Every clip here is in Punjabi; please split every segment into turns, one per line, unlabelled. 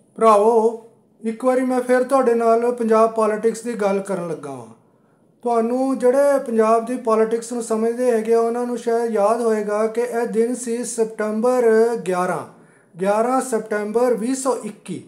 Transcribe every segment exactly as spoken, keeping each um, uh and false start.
ਭਰਾਵੋ ਇੱਕ ਵਾਰੀ मैं फिर ਤੁਹਾਡੇ ਨਾਲ ਪੰਜਾਬ ਪੋਲਿਟਿਕਸ ਦੀ ਗੱਲ ਕਰਨ ਲੱਗਾ ਹਾਂ। ਤੁਹਾਨੂੰ ਜਿਹੜੇ ਪੰਜਾਬ ਦੀ ਪੋਲਿਟਿਕਸ ਨੂੰ ਸਮਝਦੇ ਹੈਗੇ ਉਹਨਾਂ ਨੂੰ ਸ਼ਾਇਦ ਯਾਦ ਹੋਏਗਾ ਕਿ ਇਹ ਦਿਨ ਸੀ ਸਤੰਬਰ ਗਿਆਰਾਂ ਗਿਆਰਾਂ ਸਤੰਬਰ ਵੀਹ ਸੌ ਇੱਕੀ।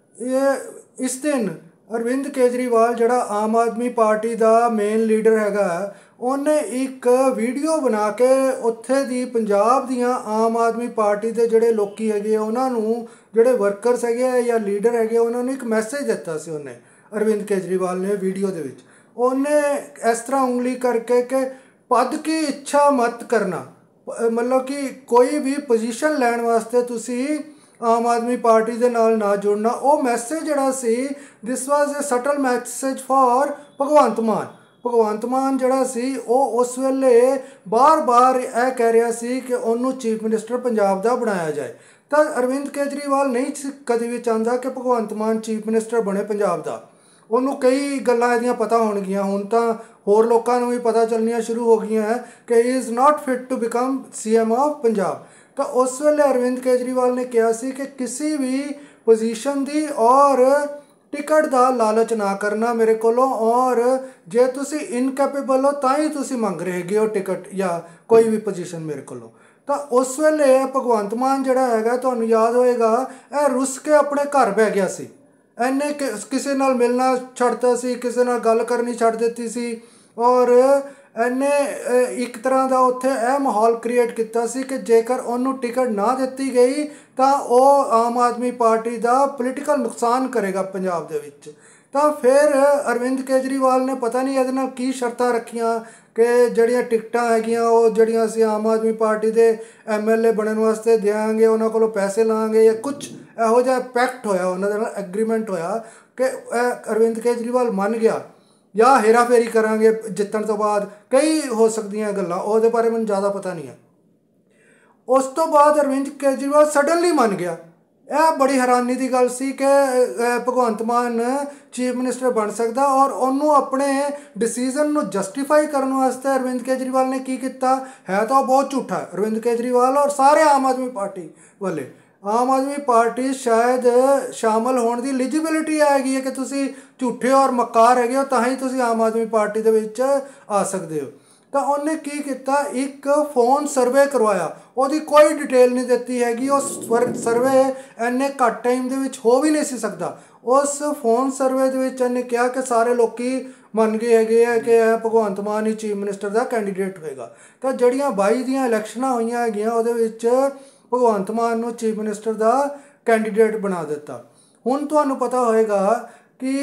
ਇਹ ਇਸ ਦਿਨ ਅਰਵਿੰਦ ਕੇਜਰੀਵਾਲ ਜਿਹੜਾ ਆਮ ਆਦਮੀ ਪਾਰਟੀ ਦਾ ਮੇਨ ਲੀਡਰ ਹੈਗਾ, ਉਹਨੇ ਇੱਕ ਵੀਡੀਓ ਬਣਾ ਕੇ ਉੱਥੇ ਦੀ ਪੰਜਾਬ ਦੀਆਂ ਆਮ ਆਦਮੀ ਪਾਰਟੀ ਦੇ ਜਿਹੜੇ ਲੋਕੀ ਹੈਗੇ ਉਹਨਾਂ ਨੂੰ, ਜਿਹੜੇ ਵਰਕਰਸ ਹੈਗੇ ਆ ਜਾਂ ਲੀਡਰ ਹੈਗੇ, ਉਹਨਾਂ ਨੂੰ ਇੱਕ ਮੈਸੇਜ ਦਿੱਤਾ ਸੀ। ਉਹਨੇ ਅਰਵਿੰਦ ਕੇਜਰੀਵਾਲ ਨੇ ਵੀਡੀਓ ਦੇ ਵਿੱਚ ਉਹਨੇ ਇਸ ਤਰ੍ਹਾਂ ਉਂਗਲੀ ਕਰਕੇ ਕਿ ਪਦ ਕੀ ਇੱਛਾ ਮਤ ਕਰਨਾ, ਮਤਲਬ ਕਿ ਕੋਈ ਵੀ ਪੋਜੀਸ਼ਨ ਲੈਣ ਵਾਸਤੇ ਤੁਸੀਂ ਆਮ ਆਦਮੀ ਪਾਰਟੀ ਦੇ ਨਾਲ ਨਾ ਜੁੜਨਾ। ਉਹ ਮੈਸੇਜ ਜਿਹੜਾ ਸੀ, this was a subtle message for Bhagwant Mann. Bhagwant Mann ਜਿਹੜਾ ਸੀ ਉਹ ਉਸ ਵੇਲੇ ਬਾਰ-ਬਾਰ ਇਹ ਕਹਿ ਰਿਹਾ ਸੀ ਕਿ ਉਹਨੂੰ ਚੀਫ ਮਿਨਿਸਟਰ ਪੰਜਾਬ ਦਾ ਬਣਾਇਆ ਜਾਏ। ਤਾਂ ਅਰਵਿੰਦ ਕੇਜਰੀਵਾਲ ਨਹੀਂ ਕਦੇ ਵੀ ਚਾਹੁੰਦਾ ਕਿ ਭਗਵੰਤ ਮਾਨ ਚੀਫ ਮਿਨਿਸਟਰ ਬਣੇ ਪੰਜਾਬ ਦਾ। ਉਹਨੂੰ ਕਈ ਗੱਲਾਂ ਇਹਦੀਆਂ ਪਤਾ ਹੋਣਗੀਆਂ, ਹੁਣ ਤਾਂ ਹੋਰ ਲੋਕਾਂ ਨੂੰ ਵੀ ਪਤਾ ਚੱਲਣੀਆਂ ਸ਼ੁਰੂ ਹੋ ਗਈਆਂ ਹੈ ਕਿ he is not fit to become C M of Punjab. ਤਾਂ ਉਸ ਵੇਲੇ ਅਰਵਿੰਦ ਕੇਜਰੀਵਾਲ ਨੇ ਕਿਹਾ ਸੀ ਕਿ ਕਿਸੇ ਵੀ ਪੋਜੀਸ਼ਨ ਦੀ ਔਰ ਟਿਕਟ ਦਾ ਲਾਲਚ ਨਾ ਕਰਨਾ ਮੇਰੇ ਕੋਲੋਂ, ਔਰ ਜੇ ਤੁਸੀਂ ਇਨਕੈਪੇਬਲ ਹੋ ਤਾਂ ਹੀ ਤੁਸੀਂ ਮੰਗ ਰਹੇ ਹੈਗੇ ਹੋ ਟਿਕਟ ਜਾਂ ਕੋਈ ਵੀ ਪੋਜੀਸ਼ਨ ਮੇਰੇ ਕੋਲੋਂ। ਤਾਂ ਉਸ ਵੇਲੇ ਭਗਵੰਤ ਮਾਨ ਜਿਹੜਾ ਹੈਗਾ, ਤੁਹਾਨੂੰ ਯਾਦ ਹੋਏਗਾ, ਇਹ ਰੁੱਸ ਕੇ ਆਪਣੇ ਘਰ ਬਹਿ ਗਿਆ ਸੀ। ਇਹਨੇ ਕਿਸੇ ਨਾਲ ਮਿਲਣਾ ਛੱਡਤਾ ਸੀ, ਕਿਸੇ ਨਾਲ ਗੱਲ ਕਰਨੀ ਛੱਡ ਦਿੱਤੀ ਸੀ, ਔਰ ਇਹਨੇ ਇੱਕ ਤਰ੍ਹਾਂ ਦਾ ਉੱਥੇ ਇਹ ਮਾਹੌਲ ਕ੍ਰੀਏਟ ਕੀਤਾ ਸੀ ਕਿ ਜੇਕਰ ਉਹਨੂੰ ਟਿਕਟ ਨਾ ਦਿੱਤੀ ਗਈ ਤਾਂ ਉਹ ਆਮ ਆਦਮੀ ਪਾਰਟੀ ਦਾ ਪੋਲੀਟੀਕਲ ਨੁਕਸਾਨ ਕਰੇਗਾ ਪੰਜਾਬ ਦੇ ਵਿੱਚ। ਤਾਂ ਫਿਰ ਅਰਵਿੰਦ ਕੇਜਰੀਵਾਲ ਨੇ ਪਤਾ ਨਹੀਂ ਇਹਦੇ ਨਾਲ ਕੀ ਸ਼ਰਤਾਂ ਰੱਖੀਆਂ ਕਿ ਜਿਹੜੀਆਂ ਟਿਕਟਾਂ ਹੈਗੀਆਂ ਉਹ ਜਿਹੜੀਆਂ ਅਸੀਂ ਆਮ ਆਦਮੀ ਪਾਰਟੀ ਦੇ ਐਮ ਐਲ ਏ ਬਣਨ ਵਾਸਤੇ ਦਿਆਂਗੇ, ਉਹਨਾਂ ਕੋਲੋਂ ਪੈਸੇ ਲਾਂਗੇ, ਜਾਂ ਕੁਛ ਇਹੋ ਜਿਹਾ ਪੈਕਟ ਹੋਇਆ ਉਹਨਾਂ ਦੇ ਨਾਲ, ਐਗਰੀਮੈਂਟ ਹੋਇਆ ਕਿ ਅਰਵਿੰਦ ਕੇਜਰੀਵਾਲ ਮੰਨ ਗਿਆ, ਜਾਂ ਹੇਰਾਫੇਰੀ ਕਰਾਂਗੇ ਜਿੱਤਣ ਤੋਂ ਬਾਅਦ। ਕਈ ਹੋ ਸਕਦੀਆਂ ਗੱਲਾਂ, ਉਹਦੇ ਬਾਰੇ ਮੈਨੂੰ ਜ਼ਿਆਦਾ ਪਤਾ ਨਹੀਂ ਹੈ। ਉਸ ਤੋਂ ਬਾਅਦ ਅਰਵਿੰਦ ਕੇਜਰੀਵਾਲ ਸਡਨਲੀ ਮੰਨ ਗਿਆ। ਇਹ ਬੜੀ ਹੈਰਾਨੀ ਦੀ ਗੱਲ ਸੀ ਕਿ ਭਗਵੰਤ ਮਾਨ ਚੀਫ ਮਿਨਿਸਟਰ ਬਣ ਸਕਦਾ, ਔਰ ਉਹਨੂੰ ਆਪਣੇ ਡਿਸੀਜ਼ਨ ਨੂੰ ਜਸਟੀਫਾਈ ਕਰਨ ਵਾਸਤੇ ਅਰਵਿੰਦ ਕੇਜਰੀਵਾਲ ਨੇ ਕੀ ਕੀਤਾ ਹੈ ਤਾਂ ਉਹ ਬਹੁਤ ਝੂਠਾ। ਅਰਵਿੰਦ ਕੇਜਰੀਵਾਲ ਔਰ ਸਾਰੇ ਆਮ ਆਦਮੀ ਪਾਰਟੀ ਵਾਲੇ, ਆਮ ਆਦਮੀ ਪਾਰਟੀ ਸ਼ਾਇਦ ਸ਼ਾਮਲ ਹੋਣ ਦੀ ਐਲੀਜੀਬਿਲਿਟੀ ਆਏਗੀ ਹੈ ਕਿ ਤੁਸੀਂ ਝੂਠੇ ਔਰ ਮਕਾਰ ਹੈਗੇ ਹੋ ਤਾਂ ਹੀ ਤੁਸੀਂ ਆਮ ਆਦਮੀ ਪਾਰਟੀ ਦੇ ਵਿੱਚ ਆ ਸਕਦੇ ਹੋ। ਤਾਂ ਉਹਨੇ ਕੀ ਕੀਤਾ, ਇੱਕ ਫੋਨ ਸਰਵੇ ਕਰਵਾਇਆ, ਉਹਦੀ ਕੋਈ ਡਿਟੇਲ ਨਹੀਂ ਦਿੱਤੀ ਹੈਗੀ। ਉਹ ਸਰਵੇ ਇੰਨੇ ਘੱਟ ਟਾਈਮ ਦੇ ਵਿੱਚ ਹੋ ਵੀ ਨਹੀਂ ਸੀ ਸਕਦਾ। ਉਸ ਫੋਨ ਸਰਵੇ ਦੇ ਵਿੱਚ ਇਹਨੇ ਕਿਹਾ ਕਿ ਸਾਰੇ ਲੋਕੀ ਮੰਨ ਗਏ ਹੈਗੇ ਆ ਕਿ ਇਹ ਭਗਵੰਤ ਮਾਨ ਹੀ ਚੀਫ ਮਿਨਿਸਟਰ ਦਾ ਕੈਂਡੀਡੇਟ ਹੋਏਗਾ। ਤਾਂ ਜਿਹੜੀਆਂ ਬਾਈ ਦੀਆਂ ਇਲੈਕਸ਼ਨਾਂ ਹੋਈਆਂ ਹੈਗੀਆਂ ਉਹਦੇ ਵਿੱਚ ਭਗਵੰਤ ਮਾਨ ਨੂੰ ਚੀਫ ਮਿਨਿਸਟਰ ਦਾ ਕੈਂਡੀਡੇਟ ਬਣਾ ਦਿੱਤਾ। ਹੁਣ ਤੁਹਾਨੂੰ ਪਤਾ ਹੋਏਗਾ ਕਿ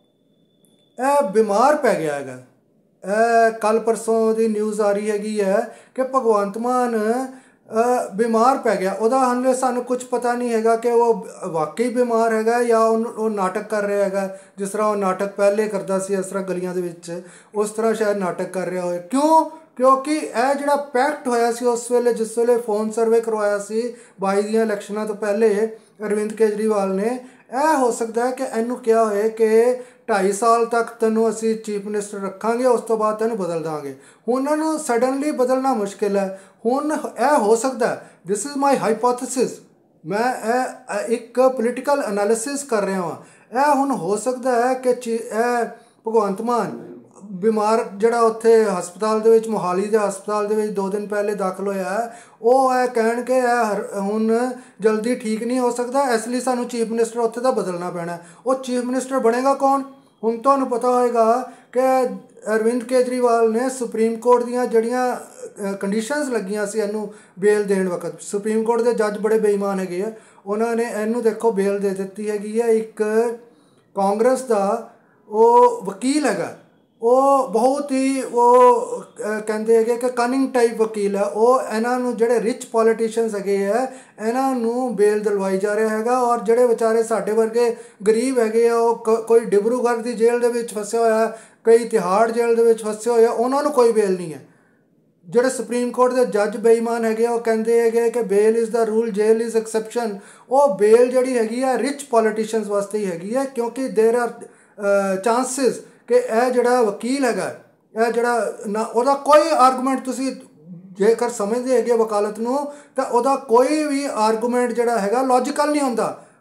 ਇਹ ਬਿਮਾਰ ਪੈ ਗਿਆ ਹੈਗਾ। ਕੱਲ੍ਹ ਪਰਸੋਂ ਦੀ ਨਿਊਜ਼ ਆ ਰਹੀ ਹੈਗੀ ਹੈ ਕਿ ਭਗਵੰਤ ਮਾਨ ਬਿਮਾਰ ਪੈ ਗਿਆ। ਉਹਦਾ ਹਾਲੇ ਸਾਨੂੰ ਕੁਝ ਪਤਾ ਨਹੀਂ ਹੈਗਾ ਕਿ ਉਹ ਵਾਕਈ ਬਿਮਾਰ ਹੈਗਾ ਜਾਂ ਉਹਨੂੰ ਉਹ ਨਾਟਕ ਕਰ ਰਿਹਾ ਹੈਗਾ। ਜਿਸ ਤਰ੍ਹਾਂ ਉਹ ਨਾਟਕ ਪਹਿਲੇ ਕਰਦਾ ਸੀ, ਇਸ ਤਰ੍ਹਾਂ ਗਲੀਆਂ ਦੇ ਵਿੱਚ, ਉਸ ਤਰ੍ਹਾਂ ਸ਼ਾਇਦ ਨਾਟਕ ਕਰ ਰਿਹਾ ਹੋਏ। ਕਿਉਂ? ਕਿਉਂਕਿ ਇਹ ਜਿਹੜਾ ਪੈਕਟ ਹੋਇਆ ਸੀ ਉਸ ਵੇਲੇ, ਜਿਸ ਵੇਲੇ ਫੋਨ ਸਰਵੇ ਕਰਵਾਇਆ ਸੀ ਬਾਈ ਦੀਆਂ ਇਲੈਕਸ਼ਨਾਂ ਤੋਂ ਪਹਿਲੇ ਅਰਵਿੰਦ ਕੇਜਰੀਵਾਲ ਨੇ, ਇਹ ਹੋ ਸਕਦਾ ਹੈ ਕਿ ਇਹਨੂੰ ਕਿਹਾ ਹੋਏ ਕਿ ਢਾਈ ਸਾਲ ਤੱਕ ਤੈਨੂੰ ਅਸੀਂ ਚੀਫ ਮਿਨਿਸਟਰ ਰੱਖਾਂਗੇ, ਉਸ ਤੋਂ ਬਾਅਦ ਤੈਨੂੰ ਬਦਲ ਦਾਂਗੇ। ਹੁਣ ਉਹਨਾਂ ਨੂੰ ਸਡਨਲੀ ਬਦਲਣਾ ਮੁਸ਼ਕਿਲ ਹੈ। ਹੁਣ ਇਹ ਹੋ ਸਕਦਾ, ਦਿਸ ਇਜ਼ ਮਾਈ ਹਾਈਪੋਥੇਸਿਸ, ਮੈਂ ਇਹ ਇੱਕ ਪੋਲੀਟੀਕਲ ਐਨਾਲਿਸਿਸ ਕਰ ਰਿਹਾ ਹਾਂ। ਇਹ ਹੁਣ ਹੋ ਸਕਦਾ ਹੈ ਕਿ ਚੀ ਇਹ ਭਗਵੰਤ ਮਾਨ ਬਿਮਾਰ ਜਿਹੜਾ ਉੱਥੇ ਹਸਪਤਾਲ ਦੇ ਵਿੱਚ, ਮੋਹਾਲੀ ਦੇ ਹਸਪਤਾਲ ਦੇ ਵਿੱਚ ਦੋ ਦਿਨ ਪਹਿਲੇ ਦਾਖਲ ਹੋਇਆ ਹੈ, ਉਹ ਇਹ ਕਹਿਣ ਕਿ ਇਹ ਹੁਣ ਜਲਦੀ ਠੀਕ ਨਹੀਂ ਹੋ ਸਕਦਾ, ਇਸ ਲਈ ਸਾਨੂੰ ਚੀਫ ਮਿਨਿਸਟਰ ਉੱਥੇ ਦਾ ਬਦਲਣਾ ਪੈਣਾ। ਉਹ ਚੀਫ ਮਿਨਿਸਟਰ ਬਣੇਗਾ ਕੌਣ? ਹੁਣ ਤੁਹਾਨੂੰ ਪਤਾ ਹੋਏਗਾ ਕਿ ਅਰਵਿੰਦ ਕੇਜਰੀਵਾਲ ਨੇ ਸੁਪਰੀਮ ਕੋਰਟ ਦੀਆਂ ਜਿਹੜੀਆਂ ਕੰਡੀਸ਼ਨਸ ਲੱਗੀਆਂ ਸੀ ਇਹਨੂੰ ਬੇਲ ਦੇਣ ਵਕਤ, ਸੁਪਰੀਮ ਕੋਰਟ ਦੇ ਜੱਜ ਬੜੇ ਬੇਈਮਾਨ ਹੈਗੇ ਆ, ਉਹਨਾਂ ਨੇ ਇਹਨੂੰ ਦੇਖੋ ਬੇਲ ਦੇ ਦਿੱਤੀ ਹੈਗੀ ਹੈ। ਇੱਕ ਕਾਂਗਰਸ ਦਾ ਉਹ ਵਕੀਲ ਹੈਗਾ, ਉਹ ਬਹੁਤ ਹੀ ਉਹ ਕਹਿੰਦੇ ਹੈਗੇ ਕਿ ਕਨਿੰਗ ਟਾਈਪ ਵਕੀਲ ਹੈ। ਉਹ ਇਹਨਾਂ ਨੂੰ ਜਿਹੜੇ ਰਿਚ ਪੋਲੀਟੀਸ਼ੀਅਨਸ ਹੈਗੇ ਹੈ ਇਹਨਾਂ ਨੂੰ ਬੇਲ ਦਿਲਵਾਈ ਜਾ ਰਿਹਾ ਹੈਗਾ, ਔਰ ਜਿਹੜੇ ਵਿਚਾਰੇ ਸਾਡੇ ਵਰਗੇ ਗਰੀਬ ਹੈਗੇ ਆ, ਉਹ ਕੋਈ ਡਿਬਰੂਗੜ੍ਹ ਦੀ ਜੇਲ੍ਹ ਦੇ ਵਿੱਚ ਫਸਿਆ ਹੋਇਆ, ਕਈ ਤਿਹਾੜ ਜੇਲ੍ਹ ਦੇ ਵਿੱਚ ਫਸੇ ਹੋਏ ਆ, ਉਹਨਾਂ ਨੂੰ ਕੋਈ ਬੇਲ ਨਹੀਂ ਹੈ। ਜਿਹੜੇ ਸੁਪਰੀਮ ਕੋਰਟ ਦੇ ਜੱਜ ਬੇਈਮਾਨ ਹੈਗੇ ਆ, ਉਹ ਕਹਿੰਦੇ ਹੈਗੇ ਕਿ bail is the rule, jail is exception. ਉਹ ਬੇਲ ਜਿਹੜੀ ਹੈਗੀ ਆ ਰਿਚ ਪੋਲੀਟੀਸ਼ੀਅਨਸ ਵਾਸਤੇ ਹੀ ਹੈਗੀ ਹੈ, ਕਿਉਂਕਿ ਦੇਰ ਆਰ ਚਾਂਸਿਸ ਕਿ ਇਹ ਜਿਹੜਾ ਵਕੀਲ ਹੈਗਾ, ਇਹ ਜਿਹੜਾ ਨਾ ਉਹਦਾ ਕੋਈ ਆਰਗੂਮੈਂਟ, ਤੁਸੀਂ ਜੇਕਰ ਸਮਝਦੇ ਹੈਗੇ ਵਕਾਲਤ ਨੂੰ, ਤਾਂ ਉਹਦਾ ਕੋਈ ਵੀ ਆਰਗੂਮੈਂਟ ਜਿਹੜਾ ਹੈਗਾ ਲੌਜੀਕਲ ਨਹੀਂ ਹੁੰਦਾ।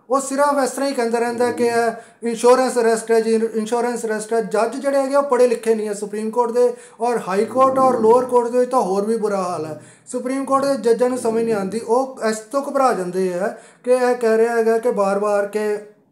ਉਹ ਸਿਰਫ ਇਸ ਤਰ੍ਹਾਂ ਹੀ ਕਹਿੰਦਾ ਰਹਿੰਦਾ ਕਿ ਇੰਸ਼ੋਰੈਂਸ ਅਰੈਸਟ ਹੈ ਜੀ, ਇੰਸ਼ੋਰੈਂਸ ਅਰੈਸਟ ਹੈ। ਜੱਜ ਜਿਹੜੇ ਹੈਗੇ ਉਹ ਪੜ੍ਹੇ ਲਿਖੇ ਨਹੀਂ ਹੈ ਸੁਪਰੀਮ ਕੋਰਟ ਦੇ, ਔਰ ਹਾਈ ਕੋਰਟ ਔਰ ਲੋਅਰ ਕੋਰਟ ਦੇ ਵਿੱਚ ਤਾਂ ਹੋਰ ਵੀ ਬੁਰਾ ਹਾਲ ਹੈ। ਸੁਪਰੀਮ ਕੋਰਟ ਦੇ ਜੱਜਾਂ ਨੂੰ ਸਮਝ ਨਹੀਂ ਆਉਂਦੀ, ਉਹ ਇਸ ਤੋਂ ਘਬਰਾ ਜਾਂਦੇ ਹੈ ਕਿ ਇਹ ਕਹਿ ਰਿਹਾ ਹੈਗਾ ਕਿ ਬਾਰ ਬਾਰ ਕਿ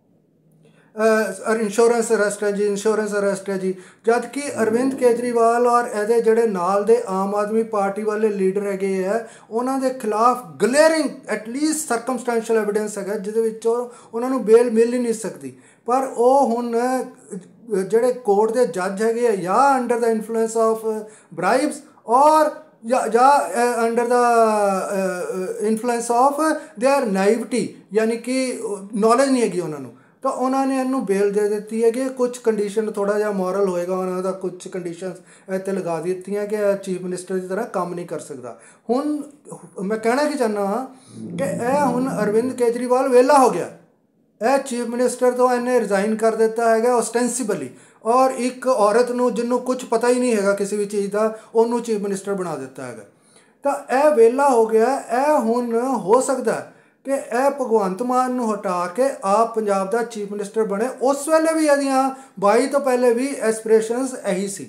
ਇੰਸ਼ੋਰੈਂਸ ਅਰੈਸਟ ਹੈ ਜੀ, ਇੰਸ਼ੋਰੈਂਸ ਅਰੈਸਟ ਹੈ ਜੀ। ਜਦ ਕਿ ਅਰਵਿੰਦ ਕੇਜਰੀਵਾਲ ਔਰ ਇਹਦੇ ਜਿਹੜੇ ਨਾਲ ਦੇ ਆਮ ਆਦਮੀ ਪਾਰਟੀ ਵਾਲੇ ਲੀਡਰ ਹੈਗੇ ਹੈ, ਉਹਨਾਂ ਦੇ ਖਿਲਾਫ ਗਲੇਅਰਿੰਗ ਐਟਲੀਸਟ ਸਰਕਮਸਟੈਂਸ਼ੀਅਲ ਐਵੀਡੈਂਸ ਹੈਗਾ ਜਿਹਦੇ ਵਿੱਚੋਂ ਉਹਨਾਂ ਨੂੰ ਬੇਲ ਮਿਲ ਹੀ ਨਹੀਂ ਸਕਦੀ। ਪਰ ਉਹ ਹੁਣ ਜਿਹੜੇ ਕੋਰਟ ਦੇ ਜੱਜ ਹੈਗੇ ਆ, ਜਾਂ under the influence of bribes ਔਰ ਜਾਂ ਜਾਂ under the influence of their naivety, ਯਾਨੀ ਕਿ ਨੌਲੇਜ ਨਹੀਂ ਹੈਗੀ ਉਹਨਾਂ ਨੂੰ, ਤਾਂ ਉਹਨਾਂ ਨੇ ਇਹਨੂੰ ਬੇਲ ਦੇ ਦਿੱਤੀ ਹੈ ਕਿ ਕੁਝ ਕੰਡੀਸ਼ਨ ਥੋੜ੍ਹਾ ਜਿਹਾ ਮੋਰਲ ਹੋਏਗਾ ਉਹਨਾਂ ਦਾ, ਕੁਝ ਕੰਡੀਸ਼ਨਸ ਇੱਥੇ ਲਗਾ ਦਿੱਤੀਆਂ ਕਿ ਚੀਫ ਮਿਨਿਸਟਰ ਦੀ ਤਰ੍ਹਾਂ ਕੰਮ ਨਹੀਂ ਕਰ ਸਕਦਾ। ਹੁਣ ਮੈਂ ਕਹਿਣਾ ਕੀ ਚਾਹੁੰਦਾ ਹਾਂ ਕਿ ਇਹ ਹੁਣ ਅਰਵਿੰਦ ਕੇਜਰੀਵਾਲ ਵਿਹਲਾ ਹੋ ਗਿਆ, ਇਹ ਚੀਫ ਮਿਨਿਸਟਰ ਤੋਂ ਇਹਨੇ ਰਿਜ਼ਾਈਨ ਕਰ ਦਿੱਤਾ ਹੈਗਾ ਓਸਟੈਂਸੀਬਲੀ, ਔਰ ਇੱਕ ਔਰਤ ਨੂੰ ਜਿਹਨੂੰ ਕੁਝ ਪਤਾ ਹੀ ਨਹੀਂ ਹੈਗਾ ਕਿਸੇ ਵੀ ਚੀਜ਼ ਦਾ, ਉਹਨੂੰ ਚੀਫ ਮਿਨਿਸਟਰ ਬਣਾ ਦਿੱਤਾ ਹੈਗਾ। ਤਾਂ ਇਹ ਵਿਹਲਾ ਹੋ ਗਿਆ। ਇਹ ਹੁਣ ਹੋ ਸਕਦਾ ਕਿ ਇਹ ਭਗਵੰਤ ਮਾਨ ਨੂੰ ਹਟਾ ਕੇ ਆਪ ਪੰਜਾਬ ਦਾ ਚੀਫ ਮਿਨਿਸਟਰ ਬਣੇ। ਉਸ ਵੇਲੇ ਵੀ ਇਹਦੀਆਂ ਬਾਈ ਤੋਂ ਪਹਿਲੇ ਵੀ ਐਸਪੀਰੇਸ਼ਨਸ ਇਹੀ ਸੀ।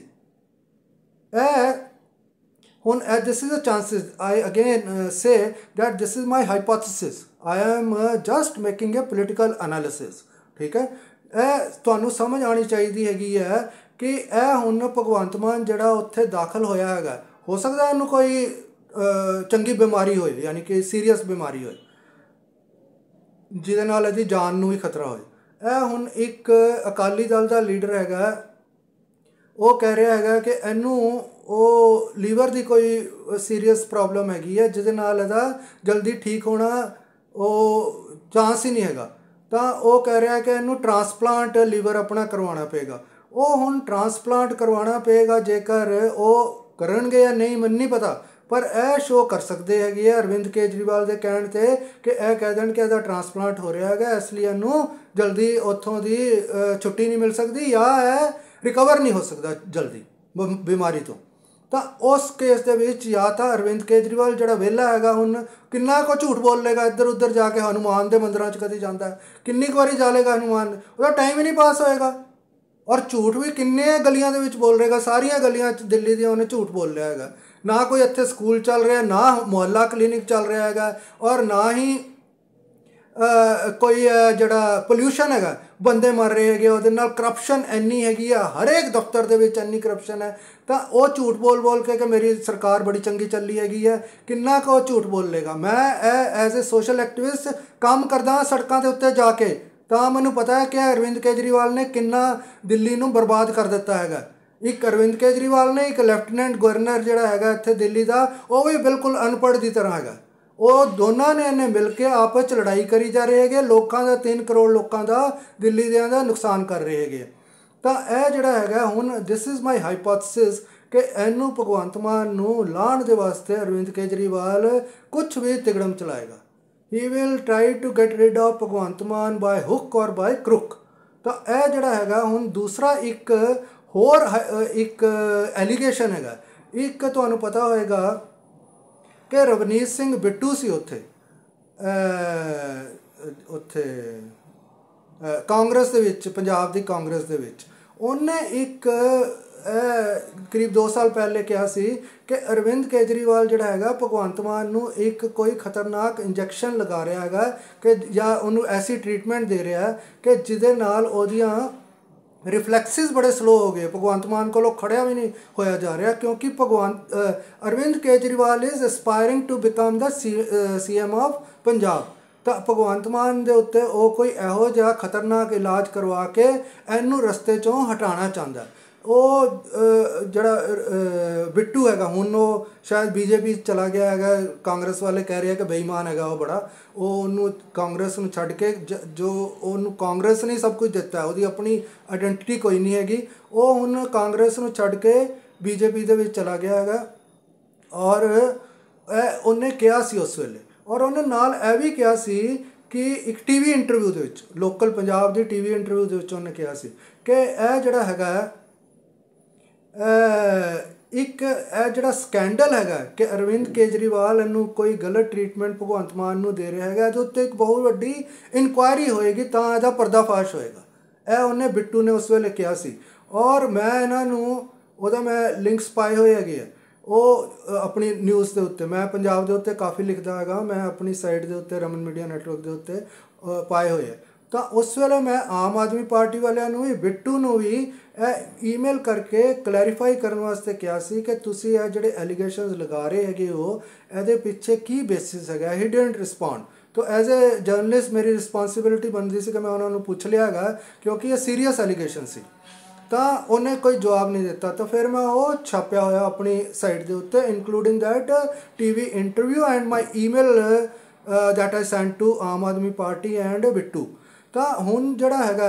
ਇਹ ਹੁਣ this is a chances, I again say that this is my hypothesis, I am just making a political analysis. ਠੀਕ ਹੈ, ਇਹ ਤੁਹਾਨੂੰ ਸਮਝ ਆਉਣੀ ਚਾਹੀਦੀ ਹੈਗੀ ਹੈ ਕਿ ਇਹ ਹੁਣ ਭਗਵੰਤ ਮਾਨ ਜਿਹੜਾ ਉੱਥੇ ਦਾਖਲ ਹੋਇਆ ਹੈਗਾ, ਹੋ ਸਕਦਾ ਇਹਨੂੰ ਕੋਈ ਚੰਗੀ ਬਿਮਾਰੀ ਹੋਏ, ਯਾਨੀ ਕਿ ਸੀਰੀਅਸ ਬਿਮਾਰੀ ਹੋਏ ਜਿਹਦੇ ਨਾਲ ਇਹਦੀ ਜਾਨ ਨੂੰ ਵੀ ਖਤਰਾ ਹੋਏ। ਇਹ ਹੁਣ ਇੱਕ ਅਕਾਲੀ ਦਲ ਦਾ ਲੀਡਰ ਹੈਗਾ, ਉਹ ਕਹਿ ਰਿਹਾ ਹੈਗਾ ਕਿ ਇਹਨੂੰ ਉਹ ਲੀਵਰ ਦੀ ਕੋਈ ਸੀਰੀਅਸ ਪ੍ਰੋਬਲਮ ਹੈਗੀ ਹੈ ਜਿਹਦੇ ਨਾਲ ਇਹਦਾ ਜਲਦੀ ਠੀਕ ਹੋਣਾ ਉਹ ਚਾਂਸ ਹੀ ਨਹੀਂ ਹੈਗਾ। ਤਾਂ ਉਹ ਕਹਿ ਰਿਹਾ ਕਿ ਇਹਨੂੰ ਟਰਾਂਸਪਲਾਂਟ ਲੀਵਰ ਆਪਣਾ ਕਰਵਾਉਣਾ ਪਏਗਾ। ਉਹ ਹੁਣ ਟਰਾਂਸਪਲਾਂਟ ਕਰਵਾਉਣਾ ਪਏਗਾ, ਜੇਕਰ ਉਹ ਕਰਨਗੇ ਜਾਂ ਨਹੀਂ ਮੈਨੂੰ ਨਹੀਂ ਪਤਾ, ਪਰ ਇਹ ਸ਼ੋਅ ਕਰ ਸਕਦੇ ਹੈਗੇ ਆ ਅਰਵਿੰਦ ਕੇਜਰੀਵਾਲ ਦੇ ਕਹਿਣ 'ਤੇ ਕਿ ਇਹ ਕਹਿ ਦੇਣ ਕਿ ਇਹਦਾ ਟਰਾਂਸਪਲਾਂਟ ਹੋ ਰਿਹਾ ਹੈਗਾ, ਇਸ ਲਈ ਇਹਨੂੰ ਜਲਦੀ ਉੱਥੋਂ ਦੀ ਛੁੱਟੀ ਨਹੀਂ ਮਿਲ ਸਕਦੀ ਜਾਂ ਇਹ ਰਿਕਵਰ ਨਹੀਂ ਹੋ ਸਕਦਾ ਜਲਦੀ ਬਿਮਾਰੀ ਤੋਂ। ਤਾਂ ਉਸ ਕੇਸ ਦੇ ਵਿੱਚ ਜਾਂ ਤਾਂ ਅਰਵਿੰਦ ਕੇਜਰੀਵਾਲ ਜਿਹੜਾ ਵਿਹਲਾ ਹੈਗਾ ਹੁਣ ਕਿੰਨਾ ਕੁ ਝੂਠ ਬੋਲ ਲੇਗਾ, ਇੱਧਰ ਉੱਧਰ ਜਾ ਕੇ ਹਨੂੰਮਾਨ ਦੇ ਮੰਦਰਾਂ 'ਚ ਕਦੀ ਜਾਂਦਾ, ਕਿੰਨੀ ਕੁ ਵਾਰੀ ਜਾ ਲੇਗਾ ਹਨੂੰਮਾਨ, ਉਹਦਾ ਟਾਈਮ ਹੀ ਨਹੀਂ ਪਾਸ ਹੋਏਗਾ। ਔਰ ਝੂਠ ਵੀ ਕਿੰਨੇ ਗਲੀਆਂ ਦੇ ਵਿੱਚ ਬੋਲ ਰਹੇਗਾ, ਸਾਰੀਆਂ ਗਲੀਆਂ 'ਚ ਦਿੱਲੀ ਦੀਆਂ ਉਹਨੇ ਝੂਠ ਬੋਲ ਲਿਆ ਹੈਗਾ। ਨਾ ਕੋਈ ਇੱਥੇ ਸਕੂਲ ਚੱਲ ਰਿਹਾ, ਨਾ ਮੁਹੱਲਾ ਕਲੀਨਿਕ ਚੱਲ ਰਿਹਾ ਹੈਗਾ, ਔਰ ਨਾ ਹੀ ਕੋਈ ਜਿਹੜਾ ਪੋਲਿਊਸ਼ਨ ਹੈਗਾ, ਬੰਦੇ ਮਰ ਰਹੇ ਹੈਗੇ ਉਹਦੇ ਨਾਲ। ਕਰਪਸ਼ਨ ਇੰਨੀ ਹੈਗੀ ਆ, ਹਰੇਕ ਦਫ਼ਤਰ ਦੇ ਵਿੱਚ ਇੰਨੀ ਕਰਪਸ਼ਨ ਹੈ। ਤਾਂ ਉਹ ਝੂਠ ਬੋਲ ਬੋਲ ਕੇ ਕਿ ਮੇਰੀ ਸਰਕਾਰ ਬੜੀ ਚੰਗੀ ਚੱਲੀ ਹੈਗੀ ਹੈ, ਕਿੰਨਾ ਕੁ ਉਹ ਝੂਠ ਬੋਲ ਲੇਗਾ। ਮੈਂ ਇਹ ਐਜ਼ ਏ ਸੋਸ਼ਲ ਐਕਟਿਵਿਸਟ ਕੰਮ ਕਰਦਾ ਸੜਕਾਂ ਦੇ ਉੱਤੇ ਜਾ ਕੇ, ਤਾਂ ਮੈਨੂੰ ਪਤਾ ਹੈ ਕਿ ਅਰਵਿੰਦ ਕੇਜਰੀਵਾਲ ਨੇ ਕਿੰਨਾ ਦਿੱਲੀ ਨੂੰ ਬਰਬਾਦ ਕਰ ਦਿੱਤਾ ਹੈਗਾ। ਇੱਕ ਅਰਵਿੰਦ ਕੇਜਰੀਵਾਲ ਨੇ ਇੱਕ ਲੈਫਟੀਨੈਂਟ ਗਵਰਨਰ ਜਿਹੜਾ ਹੈਗਾ ਇੱਥੇ ਦਿੱਲੀ ਦਾ, ਉਹ ਵੀ ਬਿਲਕੁਲ ਅਨਪੜ੍ਹ ਦੀ ਤਰ੍ਹਾਂ ਹੈਗਾ। ਉਹ ਦੋਨਾਂ ਨੇ ਇਹਨੇ ਮਿਲ ਕੇ ਆਪਸ 'ਚ ਲੜਾਈ ਕਰੀ ਜਾ ਰਹੇ ਹੈਗੇ, ਲੋਕਾਂ ਦਾ ਤਿੰਨ ਕਰੋੜ ਲੋਕਾਂ ਦਾ ਦਿੱਲੀ ਦਿਆਂ ਦਾ ਨੁਕਸਾਨ ਕਰ ਰਹੇ ਹੈਗੇ। ਤਾਂ ਇਹ ਜਿਹੜਾ ਹੈਗਾ ਹੁਣ ਦਿਸ ਇਜ਼ ਮਾਈ ਹਾਈਪੋਥੇਸਿਸ ਕਿ ਇਹਨੂੰ ਭਗਵੰਤ ਮਾਨ ਨੂੰ ਲਾਹਣ ਦੇ ਵਾਸਤੇ ਅਰਵਿੰਦ ਕੇਜਰੀਵਾਲ ਕੁਛ ਵੀ ਤਿਗੜਮ ਚਲਾਏਗਾ। He will try to get rid of Bhagwant Mann by hook or by crook. ਤਾਂ ਇਹ ਜਿਹੜਾ ਹੈਗਾ ਹੁਣ ਦੂਸਰਾ ਇੱਕ ਹੋਰ ਇੱਕ ਐਲੀਗੇਸ਼ਨ ਹੈਗਾ। ਇੱਕ ਤੁਹਾਨੂੰ ਪਤਾ ਹੋਏਗਾ ਕਿ ਰਵਨੀਤ ਸਿੰਘ ਬਿੱਟੂ ਸੀ ਉੱਥੇ ਉੱਥੇ ਕਾਂਗਰਸ ਦੇ ਵਿੱਚ, ਪੰਜਾਬ ਦੀ ਕਾਂਗਰਸ ਦੇ ਵਿੱਚ। ਉਹਨੇ ਇੱਕ ਕਰੀਬ ਦੋ ਸਾਲ ਪਹਿਲੇ ਕਿਹਾ ਸੀ ਕਿ ਅਰਵਿੰਦ ਕੇਜਰੀਵਾਲ ਜਿਹੜਾ ਹੈਗਾ ਭਗਵੰਤ ਮਾਨ ਨੂੰ ਇੱਕ ਕੋਈ ਖਤਰਨਾਕ ਇੰਜੈਕਸ਼ਨ ਲਗਾ ਰਿਹਾ ਹੈਗਾ ਕਿ ਜਾਂ ਉਹਨੂੰ ਐਸੀ ਟਰੀਟਮੈਂਟ ਦੇ ਰਿਹਾ ਕਿ ਜਿਹਦੇ ਨਾਲ ਉਹਦੀਆਂ ਰਿਫਲੈਕਸਿਸ ਬੜੇ ਸਲੋ ਹੋ ਗਏ, ਭਗਵੰਤ ਮਾਨ ਕੋਲੋਂ ਖੜਿਆ ਵੀ ਨਹੀਂ ਹੋਇਆ ਜਾ ਰਿਹਾ, ਕਿਉਂਕਿ Bhagwant Arvind Kejriwal is aspiring to become the C C M of Punjab. ਤਾਂ ਭਗਵੰਤ ਮਾਨ ਦੇ ਉੱਤੇ ਉਹ ਕੋਈ ਇਹੋ ਜਿਹਾ ਖਤਰਨਾਕ ਇਲਾਜ ਕਰਵਾ ਕੇ ਇਹਨੂੰ ਰਸਤੇ 'ਚੋਂ ਹਟਾਉਣਾ ਚਾਹੁੰਦਾ। ਉਹ ਜਿਹੜਾ ਬਿੱਟੂ ਹੈਗਾ ਹੁਣ ਉਹ ਸ਼ਾਇਦ ਬੀਜੇਪੀ ਚਲਾ ਗਿਆ ਹੈਗਾ, ਕਾਂਗਰਸ ਵਾਲੇ ਕਹਿ ਰਹੇ ਕਿ ਬੇਈਮਾਨ ਹੈਗਾ ਉਹ ਬੜਾ, ਉਹ ਉਹਨੂੰ ਕਾਂਗਰਸ ਨੂੰ ਛੱਡ ਕੇ ਜ ਜੋ ਉਹਨੂੰ ਕਾਂਗਰਸ ਨੇ ਸਭ ਕੁਝ ਦਿੱਤਾ, ਉਹਦੀ ਆਪਣੀ ਆਇਡੈਂਟੀਟੀ ਕੋਈ ਨਹੀਂ ਹੈਗੀ, ਉਹ ਹੁਣ ਕਾਂਗਰਸ ਨੂੰ ਛੱਡ ਕੇ ਬੀਜੇਪੀ ਦੇ ਵਿੱਚ ਚਲਾ ਗਿਆ ਹੈਗਾ। ਔਰ ਇਹ ਉਹਨੇ ਕਿਹਾ ਸੀ ਉਸ ਵੇਲੇ, ਔਰ ਉਹਨੇ ਨਾਲ ਇਹ ਵੀ ਕਿਹਾ ਸੀ ਕਿ ਇੱਕ ਟੀ ਵੀ ਇੰਟਰਵਿਊ ਦੇ ਵਿੱਚ, ਲੋਕਲ ਪੰਜਾਬ ਦੀ ਟੀ ਵੀ ਇੰਟਰਵਿਊ ਦੇ ਵਿੱਚ ਉਹਨੇ ਕਿਹਾ ਸੀ ਕਿ ਇਹ ਜਿਹੜਾ ਹੈਗਾ ਇੱਕ ਇਹ ਜਿਹੜਾ ਸਕੈਂਡਲ ਹੈਗਾ ਕਿ ਅਰਵਿੰਦ ਕੇਜਰੀਵਾਲ ਇਹਨੂੰ ਕੋਈ ਗਲਤ ਟ੍ਰੀਟਮੈਂਟ ਭਗਵੰਤ ਮਾਨ ਨੂੰ ਦੇ ਰਿਹਾ ਹੈਗਾ, ਇਹਦੇ ਉੱਤੇ ਇੱਕ ਬਹੁਤ ਵੱਡੀ ਇਨਕੁਆਇਰੀ ਹੋਏਗੀ ਤਾਂ ਇਹਦਾ ਪਰਦਾਫਾਸ਼ ਹੋਏਗਾ। ਇਹ ਉਹਨੇ ਬਿੱਟੂ ਨੇ ਉਸ ਵੇਲੇ ਕਿਹਾ ਸੀ। ਔਰ ਮੈਂ ਇਹਨਾਂ ਨੂੰ ਉਹਦਾ ਮੈਂ ਲਿੰਕਸ ਪਾਏ ਹੋਏ ਹੈਗੇ ਆ ਉਹ ਆਪਣੀ ਨਿਊਜ਼ ਦੇ ਉੱਤੇ, ਮੈਂ ਪੰਜਾਬ ਦੇ ਉੱਤੇ ਕਾਫੀ ਲਿਖਦਾ ਹੈਗਾ, ਮੈਂ ਆਪਣੀ ਸਾਈਟ ਦੇ ਉੱਤੇ ਰਮਨ ਮੀਡੀਆ ਨੈਟਵਰਕ ਦੇ ਉੱਤੇ ਪਾਏ ਹੋਏ ਆ। ਤਾਂ ਉਸ ਵੇਲੇ ਮੈਂ ਆਮ ਆਦਮੀ ਪਾਰਟੀ ਵਾਲਿਆਂ ਨੂੰ ਵੀ ਬਿੱਟੂ ਨੂੰ ਵੀ ਇਹ ਈਮੇਲ ਕਰਕੇ ਕਲੈਰੀਫਾਈ ਕਰਨ ਵਾਸਤੇ ਕਿਹਾ ਸੀ ਕਿ ਤੁਸੀਂ ਇਹ ਜਿਹੜੇ ਐਲੀਗੇਸ਼ਨਸ ਲਗਾ ਰਹੇ ਹੈਗੇ ਹੋ ਇਹਦੇ ਪਿੱਛੇ ਕੀ ਬੇਸਿਸ ਹੈਗਾ। He didn't respond. ਤਾਂ ਐਜ਼ ਏ ਜਰਨਲਿਸਟ ਮੇਰੀ ਰਿਸਪੌਂਸਿਬਿਲਿਟੀ ਬਣਦੀ ਸੀ ਕਿ ਮੈਂ ਉਹਨਾਂ ਨੂੰ ਪੁੱਛ ਲਿਆ ਹੈਗਾ ਕਿਉਂਕਿ ਇਹ ਸੀਰੀਅਸ ਐਲੀਗੇਸ਼ਨ ਸੀ। ਤਾਂ ਉਹਨੇ ਕੋਈ ਜਵਾਬ ਨਹੀਂ ਦਿੱਤਾ। ਤਾਂ ਫਿਰ ਮੈਂ ਉਹ ਛਾਪਿਆ ਹੋਇਆ ਆਪਣੀ ਸਾਈਟ ਦੇ ਉੱਤੇ including that T V interview and my email that I send to Aam Aadmi Party and Bittu. ਤਾਂ ਹੁਣ ਜਿਹੜਾ ਹੈਗਾ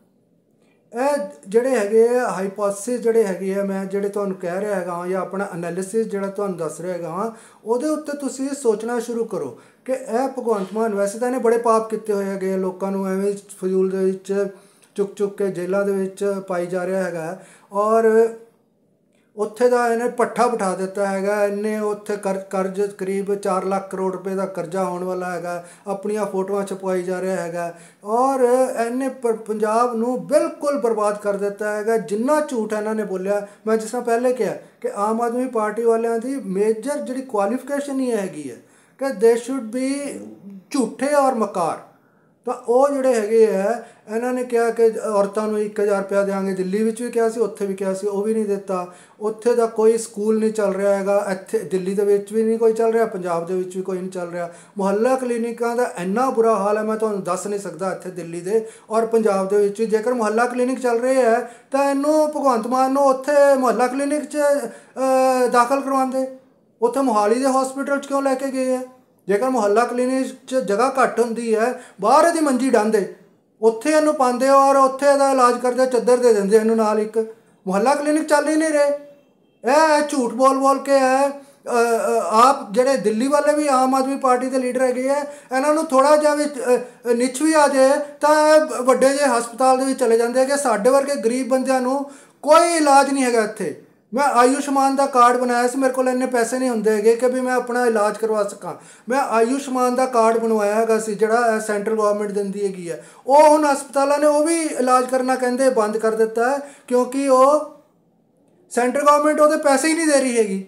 ਇਹ ਜਿਹੜੇ ਹੈਗੇ ਆ ਹਾਈਪੋਥਸਿਸ ਜਿਹੜੇ ਹੈਗੇ ਆ ਮੈਂ ਜਿਹੜੇ ਤੁਹਾਨੂੰ ਕਹਿ ਰਿਹਾ ਹੈਗਾ ਜਾਂ ਆਪਣਾ ਐਨਾਲਿਸਿਸ ਜਿਹੜਾ ਤੁਹਾਨੂੰ ਦੱਸ ਰਿਹਾ ਹੈਗਾ ਉਹਦੇ ਉੱਤੇ ਤੁਸੀਂ ਸੋਚਣਾ ਸ਼ੁਰੂ ਕਰੋ ਕਿ ਇਹ ਭਗਵੰਤ ਮਾਨ ਵੈਸੇ ਤਾਂ ਇਹਨੇ ਬੜੇ ਪਾਪ ਕੀਤੇ ਹੋਏ ਹੈਗੇ, ਲੋਕਾਂ ਨੂੰ ਐਵੇਂ ਫਜ਼ੂਲ ਦੇ ਵਿੱਚ ਚੁੱਕ ਚੁੱਕ ਕੇ ਜੇਲ੍ਹਾਂ ਦੇ ਵਿੱਚ ਪਾਈ ਜਾ ਰਿਹਾ ਹੈਗਾ। ਔਰ ਉੱਥੇ ਦਾ ਇਹਨੇ ਪੱਠਾ ਬਿਠਾ ਦਿੱਤਾ ਹੈਗਾ। ਇਹਨੇ ਉੱਥੇ ਕਰ ਕਰਜ਼ ਕਰੀਬ ਚਾਰ ਲੱਖ ਕਰੋੜ ਰੁਪਏ ਦਾ ਕਰਜ਼ਾ ਹੋਣ ਵਾਲਾ ਹੈਗਾ, ਆਪਣੀਆਂ ਫੋਟੋਆਂ ਛਪਵਾਈ ਜਾ ਰਿਹਾ ਹੈਗਾ। ਔਰ ਇਹਨੇ ਪ ਪੰਜਾਬ ਨੂੰ ਬਿਲਕੁਲ ਬਰਬਾਦ ਕਰ ਦਿੱਤਾ ਹੈਗਾ। ਜਿੰਨਾ ਝੂਠ ਇਹਨਾਂ ਨੇ ਬੋਲਿਆ, ਮੈਂ ਜਿਸ ਤਰ੍ਹਾਂ ਪਹਿਲੇ ਕਿਹਾ ਕਿ ਆਮ ਆਦਮੀ ਪਾਰਟੀ ਵਾਲਿਆਂ ਦੀ ਮੇਜਰ ਜਿਹੜੀ ਕੁਆਲੀਫਿਕੇਸ਼ਨ ਹੀ ਹੈਗੀ ਹੈ ਕਿ ਦੇ ਸ਼ੁੱਡ ਬੀ ਝੂਠੇ ਔਰ ਮਕਾਰ। ਤਾਂ ਉਹ ਜਿਹੜੇ ਹੈਗੇ ਆ ਇਹਨਾਂ ਨੇ ਕਿਹਾ ਕਿ ਔਰਤਾਂ ਨੂੰ ਇੱਕ ਹਜ਼ਾਰ ਰੁਪਇਆ ਦਿਆਂਗੇ, ਦਿੱਲੀ ਵਿੱਚ ਵੀ ਕਿਹਾ ਸੀ, ਉੱਥੇ ਵੀ ਕਿਹਾ ਸੀ, ਉਹ ਵੀ ਨਹੀਂ ਦਿੱਤਾ। ਉੱਥੇ ਦਾ ਕੋਈ ਸਕੂਲ ਨਹੀਂ ਚੱਲ ਰਿਹਾ ਹੈਗਾ, ਇੱਥੇ ਦਿੱਲੀ ਦੇ ਵਿੱਚ ਵੀ ਨਹੀਂ ਕੋਈ ਚੱਲ ਰਿਹਾ, ਪੰਜਾਬ ਦੇ ਵਿੱਚ ਵੀ ਕੋਈ ਨਹੀਂ ਚੱਲ ਰਿਹਾ। ਮੁਹੱਲਾ ਕਲੀਨਿਕਾਂ ਦਾ ਇੰਨਾ ਬੁਰਾ ਹਾਲ ਹੈ ਮੈਂ ਤੁਹਾਨੂੰ ਦੱਸ ਨਹੀਂ ਸਕਦਾ ਇੱਥੇ ਦਿੱਲੀ ਦੇ ਔਰ ਪੰਜਾਬ ਦੇ ਵਿੱਚ। ਜੇਕਰ ਮੁਹੱਲਾ ਕਲੀਨਿਕ ਚੱਲ ਰਹੇ ਹੈ ਤਾਂ ਇਹਨੂੰ ਭਗਵੰਤ ਮਾਨ ਨੂੰ ਉੱਥੇ ਮੁਹੱਲਾ ਕਲੀਨਿਕ 'ਚ ਦਾਖਲ ਕਰਵਾਉਂਦੇ, ਉੱਥੇ ਮੋਹਾਲੀ ਦੇ ਹੌਸਪੀਟਲ 'ਚ ਕਿਉਂ ਲੈ ਕੇ ਗਏ ਹੈ? ਜੇਕਰ ਮੁਹੱਲਾ ਕਲੀਨਿਕ 'ਚ ਜਗ੍ਹਾ ਘੱਟ ਹੁੰਦੀ ਹੈ ਬਾਹਰ ਇਹਦੀ ਮੰਜੀ ਡਾਂਦੇ, ਉੱਥੇ ਇਹਨੂੰ ਪਾਉਂਦੇ ਔਰ ਉੱਥੇ ਇਹਦਾ ਇਲਾਜ ਕਰਦੇ, ਚੱਦਰ ਦੇ ਦਿੰਦੇ ਇਹਨੂੰ ਨਾਲ। ਇੱਕ ਮੁਹੱਲਾ ਕਲੀਨਿਕ ਚੱਲ ਹੀ ਨਹੀਂ ਰਹੇ। ਇਹ ਝੂਠ ਬੋਲ ਬੋਲ ਕੇ ਹੈ। ਆਪ ਜਿਹੜੇ ਦਿੱਲੀ ਵਾਲੇ ਵੀ ਆਮ ਆਦਮੀ ਪਾਰਟੀ ਦੇ ਲੀਡਰ ਹੈਗੇ ਆ, ਇਹਨਾਂ ਨੂੰ ਥੋੜ੍ਹਾ ਜਿਹਾ ਵੀ ਨਿੱਛ ਵੀ ਆ ਜਾਏ ਤਾਂ ਇਹ ਵੱਡੇ ਜਿਹੇ ਹਸਪਤਾਲ ਦੇ ਵਿੱਚ ਚਲੇ ਜਾਂਦੇ ਕਿ ਸਾਡੇ ਵਰਗੇ ਗਰੀਬ ਬੰਦਿਆਂ ਨੂੰ ਕੋਈ ਇਲਾਜ ਨਹੀਂ ਹੈਗਾ ਇੱਥੇ। ਮੈਂ ਆਯੁਸ਼ਮਾਨ ਦਾ ਕਾਰਡ ਬਣਾਇਆ ਸੀ, ਮੇਰੇ ਕੋਲ ਇੰਨੇ ਪੈਸੇ ਨਹੀਂ ਹੁੰਦੇ ਹੈਗੇ ਕਿ ਵੀ ਮੈਂ ਆਪਣਾ ਇਲਾਜ ਕਰਵਾ ਸਕਾਂ। ਮੈਂ ਆਯੁਸ਼ਮਾਨ ਦਾ ਕਾਰਡ ਬਣਵਾਇਆ ਹੈਗਾ ਸੀ ਜਿਹੜਾ ਸੈਂਟਰਲ ਗੌਰਮੈਂਟ ਦਿੰਦੀ ਹੈਗੀ ਹੈ। ਉਹ ਹੁਣ ਹਸਪਤਾਲਾਂ ਨੇ ਉਹ ਵੀ ਇਲਾਜ ਕਰਨਾ ਕਹਿੰਦੇ ਬੰਦ ਕਰ ਦਿੱਤਾ ਹੈ ਕਿਉਂਕਿ ਉਹ ਸੈਂਟਰਲ ਗੌਰਮੈਂਟ ਉਹਦੇ ਪੈਸੇ ਹੀ ਨਹੀਂ ਦੇ ਰਹੀ ਹੈਗੀ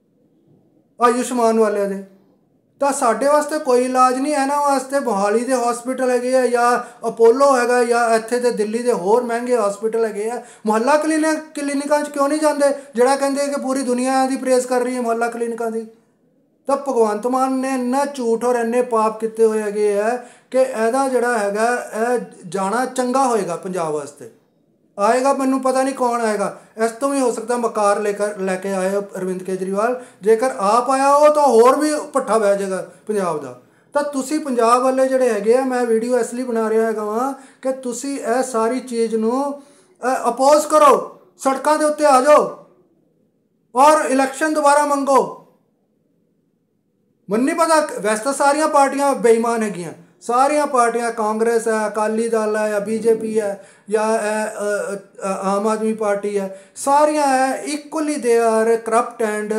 ਆਯੁਸ਼ਮਾਨ ਵਾਲਿਆਂ ਦੇ। ਤਾਂ ਸਾਡੇ ਵਾਸਤੇ ਕੋਈ ਇਲਾਜ ਨਹੀਂ, ਇਹਨਾਂ ਵਾਸਤੇ ਮੋਹਾਲੀ ਦੇ ਹੌਸਪੀਟਲ ਹੈਗੇ ਆ ਜਾਂ ਅਪੋਲੋ ਹੈਗਾ ਜਾਂ ਇੱਥੇ ਦੇ ਦਿੱਲੀ ਦੇ ਹੋਰ ਮਹਿੰਗੇ ਹੌਸਪੀਟਲ ਹੈਗੇ ਆ। ਮੁਹੱਲਾ ਕਲੀਨਿਕ ਕਲੀਨਿਕਾਂ 'ਚ ਕਿਉਂ ਨਹੀਂ ਜਾਂਦੇ ਜਿਹੜਾ ਕਹਿੰਦੇ ਕਿ ਪੂਰੀ ਦੁਨੀਆ ਦੀ ਪ੍ਰੇਜ਼ ਕਰ ਰਹੀ ਹੈ ਮੁਹੱਲਾ ਕਲੀਨਿਕਾਂ ਦੀ? ਤਾਂ ਭਗਵੰਤ ਮਾਨ ਨੇ ਇੰਨਾ ਝੂਠ ਔਰ ਇੰਨੇ ਪਾਪ ਕੀਤੇ ਹੋਏ ਹੈਗੇ ਆ ਕਿ ਇਹਦਾ ਜਿਹੜਾ ਹੈਗਾ ਇਹ ਜਾਣਾ ਚੰਗਾ ਹੋਏਗਾ ਪੰਜਾਬ ਵਾਸਤੇ। ਆਏਗਾ ਮੈਨੂੰ ਪਤਾ ਨਹੀਂ ਕੌਣ ਆਏਗਾ, ਇਸ ਤੋਂ ਵੀ ਹੋ ਸਕਦਾ ਮਕਾਰ ਲੈ ਕਰ ਲੈ ਕੇ ਆਏ ਅਰਵਿੰਦ ਕੇਜਰੀਵਾਲ। ਜੇਕਰ ਆਪ ਆਇਆ ਉਹ ਤਾਂ ਹੋਰ ਵੀ ਭੱਠਾ ਬਹਿ ਜਾਏਗਾ ਪੰਜਾਬ ਦਾ। ਤਾਂ ਤੁਸੀਂ ਪੰਜਾਬ ਵਾਲੇ ਜਿਹੜੇ ਹੈਗੇ ਆ, ਮੈਂ ਵੀਡੀਓ ਇਸ ਲਈ ਬਣਾ ਰਿਹਾ ਹੈਗਾ ਵਾਂ ਕਿ ਤੁਸੀਂ ਇਹ ਸਾਰੀ ਚੀਜ਼ ਨੂੰ ਅਪੋਜ਼ ਕਰੋ, ਸੜਕਾਂ ਦੇ ਉੱਤੇ ਆ ਜਾਓ ਔਰ ਇਲੈਕਸ਼ਨ ਦੁਬਾਰਾ ਮੰਗੋ। ਮੈਨੂੰ ਨਹੀਂ ਪਤਾ, ਵੈਸੇ ਤਾਂ ਸਾਰੀਆਂ ਪਾਰਟੀਆਂ ਬੇਈਮਾਨ ਹੈਗੀਆਂ, ਸਾਰੀਆਂ ਪਾਰਟੀਆਂ, ਕਾਂਗਰਸ ਹੈ, ਅਕਾਲੀ ਦਲ ਹੈ ਜਾਂ ਬੀਜੇਪੀ ਹੈ ਜਾਂ ਆਮ ਆਦਮੀ ਪਾਰਟੀ ਹੈ, ਸਾਰੀਆਂ ਹੈ equally they are corrupt and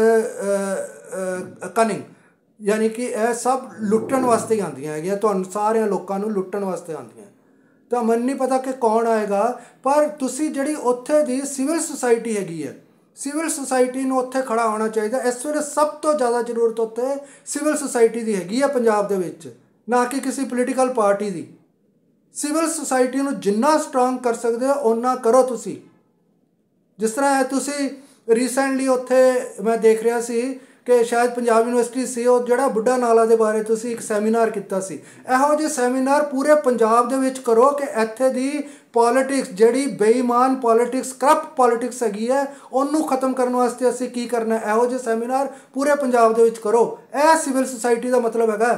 cunning. ਯਾਨੀ ਕਿ ਇਹ ਸਭ ਲੁੱਟਣ ਵਾਸਤੇ ਹੀ ਆਉਂਦੀਆਂ ਹੈਗੀਆਂ, ਤੁਹਾਨੂੰ ਸਾਰਿਆਂ ਲੋਕਾਂ ਨੂੰ ਲੁੱਟਣ ਵਾਸਤੇ ਆਉਂਦੀਆਂ। ਤਾਂ ਮੈਨੂੰ ਨਹੀਂ ਪਤਾ ਕਿ ਕੌਣ ਆਏਗਾ, ਪਰ ਤੁਸੀਂ ਜਿਹੜੀ ਉੱਥੇ ਦੀ ਸਿਵਲ ਸੁਸਾਇਟੀ ਹੈਗੀ ਹੈ, ਸਿਵਲ ਸੁਸਾਇਟੀ ਨੂੰ ਉੱਥੇ ਖੜਾ ਹੋਣਾ ਚਾਹੀਦਾ। ਇਸ ਵੇਲੇ ਸਭ ਤੋਂ ਜ਼ਿਆਦਾ ਜ਼ਰੂਰਤ ਉੱਥੇ ਸਿਵਲ ਸੁਸਾਇਟੀ ਦੀ ਹੈਗੀ ਹੈ ਪੰਜਾਬ ਦੇ ਵਿੱਚ, ਨਾ ਕਿ ਕਿਸੇ ਪੋਲੀਟੀਕਲ ਪਾਰਟੀ ਦੀ। ਸਿਵਲ ਸੁਸਾਇਟੀ ਨੂੰ ਜਿੰਨਾ ਸਟਰੋਂਗ ਕਰ ਸਕਦੇ ਹੋ ਓਨਾ ਕਰੋ ਤੁਸੀਂ। ਜਿਸ ਤਰ੍ਹਾਂ ਤੁਸੀਂ ਰੀਸੈਂਟਲੀ ਉੱਥੇ ਮੈਂ ਦੇਖ ਰਿਹਾ ਸੀ ਕਿ ਸ਼ਾਇਦ ਪੰਜਾਬ ਯੂਨੀਵਰਸਿਟੀ ਸੀ, ਉਹ ਜਿਹੜਾ ਬੁੱਢਾ ਨਾਲਾ ਦੇ ਬਾਰੇ ਤੁਸੀਂ ਇੱਕ ਸੈਮੀਨਾਰ ਕੀਤਾ ਸੀ। ਇਹੋ ਜਿਹੇ ਸੈਮੀਨਾਰ ਪੂਰੇ ਪੰਜਾਬ ਦੇ ਵਿੱਚ ਕਰੋ ਕਿ ਇੱਥੇ ਦੀ ਪੋਲੀਟਿਕਸ ਜਿਹੜੀ ਬੇਈਮਾਨ ਪੋਲੀਟਿਕਸ, ਕਰਪਟ ਪੋਲੀਟਿਕਸ ਹੈਗੀ ਹੈ, ਉਹਨੂੰ ਖਤਮ ਕਰਨ ਵਾਸਤੇ ਅਸੀਂ ਕੀ ਕਰਨਾ, ਇਹੋ ਜਿਹੇ ਸੈਮੀਨਾਰ ਪੂਰੇ ਪੰਜਾਬ ਦੇ ਵਿੱਚ ਕਰੋ। ਇਹ ਸਿਵਲ ਸੁਸਾਇਟੀ ਦਾ ਮਤਲਬ ਹੈਗਾ।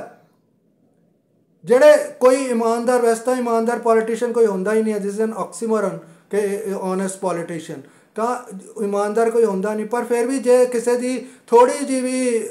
ਜਿਹੜੇ ਕੋਈ ਇਮਾਨਦਾਰ, ਵੈਸੇ ਤਾਂ ਇਮਾਨਦਾਰ ਪੋਲੀਟੀਸ਼ੀਅਨ ਕੋਈ ਹੁੰਦਾ ਹੀ ਨਹੀਂ ਹੈ, ਦਿਸ ਇਜ਼ ਐਨ ਆਕਸੀਮੋਰਨ ਕਿ ਓਨੈਸਟ ਪੋਲੀਟੀਸ਼ੀਅਨ, ਤਾਂ ਇਮਾਨਦਾਰ ਕੋਈ ਹੁੰਦਾ ਨਹੀਂ। ਪਰ ਫਿਰ ਵੀ ਜੇ ਕਿਸੇ ਦੀ ਥੋੜ੍ਹੀ ਜਿਹੀ ਵੀ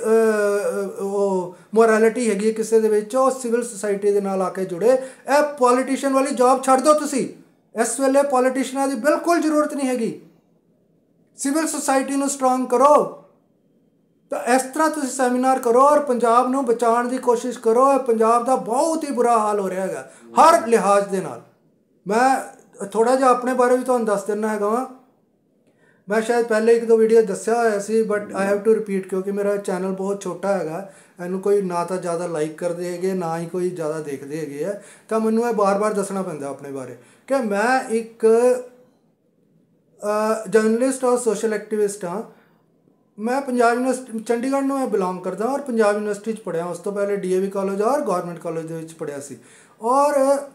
ਉਹ ਮੋਰੈਲਿਟੀ ਹੈਗੀ ਕਿਸੇ ਦੇ ਵਿੱਚ, ਉਹ ਸਿਵਲ ਸੁਸਾਇਟੀ ਦੇ ਨਾਲ ਆ ਕੇ ਜੁੜੇ। ਇਹ ਪੋਲੀਟੀਸ਼ੀਅਨ ਵਾਲੀ ਜੋਬ ਛੱਡ ਦਿਓ ਤੁਸੀਂ। ਇਸ ਵੇਲੇ ਪੋਲੀਟੀਸ਼ੀਅਨਾਂ ਦੀ ਬਿਲਕੁਲ ਜ਼ਰੂਰਤ ਨਹੀਂ ਹੈਗੀ। ਸਿਵਲ ਸੁਸਾਇਟੀ ਨੂੰ ਸਟਰੋਂਗ ਕਰੋ। ਤਾਂ ਇਸ ਤਰ੍ਹਾਂ ਤੁਸੀਂ ਸੈਮੀਨਾਰ ਕਰੋ ਔਰ ਪੰਜਾਬ ਨੂੰ ਬਚਾਉਣ ਦੀ ਕੋਸ਼ਿਸ਼ ਕਰੋ। ਪੰਜਾਬ ਦਾ ਬਹੁਤ ਹੀ ਬੁਰਾ ਹਾਲ ਹੋ ਰਿਹਾ ਹੈਗਾ ਹਰ ਲਿਹਾਜ਼ ਦੇ ਨਾਲ। ਮੈਂ ਥੋੜ੍ਹਾ ਜਿਹਾ ਆਪਣੇ ਬਾਰੇ ਵੀ ਤੁਹਾਨੂੰ ਦੱਸ ਦਿੰਦਾ ਹੈਗਾ ਵਾਂ। ਮੈਂ ਸ਼ਾਇਦ ਪਹਿਲੇ ਇੱਕ ਦੋ ਵੀਡੀਓ ਦੱਸਿਆ ਹੋਇਆ ਸੀ, but I have to repeat, ਕਿਉਂਕਿ ਮੇਰਾ ਚੈਨਲ ਬਹੁਤ ਛੋਟਾ ਹੈਗਾ। ਇਹਨੂੰ ਕੋਈ ਨਾ ਤਾਂ ਜ਼ਿਆਦਾ ਲਾਈਕ ਕਰਦੇ ਹੈਗੇ, ਨਾ ਹੀ ਕੋਈ ਜ਼ਿਆਦਾ ਦੇਖਦੇ ਹੈਗੇ ਆ। ਤਾਂ ਮੈਨੂੰ ਇਹ ਬਾਰ-ਬਾਰ ਦੱਸਣਾ ਪੈਂਦਾ ਆਪਣੇ ਬਾਰੇ ਕਿ ਮੈਂ ਇੱਕ ਜਰਨਲਿਸਟ ਔਰ ਸੋਸ਼ਲ ਐਕਟੀਵਿਸਟ ਹਾਂ। ਮੈਂ ਪੰਜਾਬ ਯੂਨੀਵਰਸਿਟੀ ਚੰਡੀਗੜ੍ਹ ਨੂੰ ਮੈਂ ਬਿਲੋਂਗ ਕਰਦਾ ਔਰ ਪੰਜਾਬ ਯੂਨੀਵਰਸਿਟੀ 'ਚ ਪੜ੍ਹਿਆ। ਉਸ ਤੋਂ ਪਹਿਲੇ ਡੀ ਏ ਵੀ ਕਾਲਜ ਔਰ ਗੌਰਮੈਂਟ ਕਾਲਜ ਦੇ ਵਿੱਚ ਪੜ੍ਹਿਆ ਸੀ। ਔਰ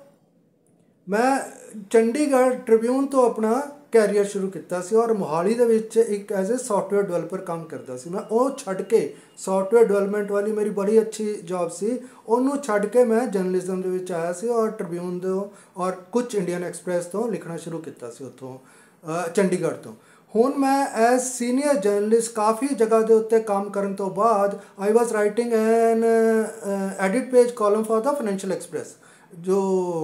ਮੈਂ ਚੰਡੀਗੜ੍ਹ ਟ੍ਰਿਬਿਊਨ ਤੋਂ ਆਪਣਾ ਕੈਰੀਅਰ ਸ਼ੁਰੂ ਕੀਤਾ ਸੀ ਔਰ ਮੋਹਾਲੀ ਦੇ ਵਿੱਚ ਇੱਕ ਐਜ਼ ਏ ਸੌਫਟਵੇਅਰ ਡਿਵੈਲਪਰ ਕੰਮ ਕਰਦਾ ਸੀ। ਮੈਂ ਉਹ ਛੱਡ ਕੇ, ਸੌਫਟਵੇਅਰ ਡਿਵੈਲਪਮੈਂਟ ਵਾਲੀ ਮੇਰੀ ਬੜੀ ਅੱਛੀ ਜੋਬ ਸੀ, ਉਹਨੂੰ ਛੱਡ ਕੇ ਮੈਂ ਜਰਨਲਿਜ਼ਮ ਦੇ ਵਿੱਚ ਆਇਆ ਸੀ ਔਰ ਟ੍ਰਿਬਿਊਨ ਤੋਂ ਔਰ ਕੁਝ ਇੰਡੀਅਨ ਐਕਸਪ੍ਰੈਸ ਤੋਂ ਲਿਖਣਾ ਸ਼ੁਰੂ ਕੀਤਾ ਸੀ ਉੱਥੋਂ, ਚੰਡੀਗੜ੍ਹ ਤੋਂ। ਹੁਣ ਮੈਂ ਐਜ਼ ਸੀਨੀਅਰ ਜਰਨਲਿਸਟ ਕਾਫੀ ਜਗ੍ਹਾ ਦੇ ਉੱਤੇ ਕੰਮ ਕਰਨ ਤੋਂ ਬਾਅਦ I was writing an edit page column for the Financial Express, ਜੋ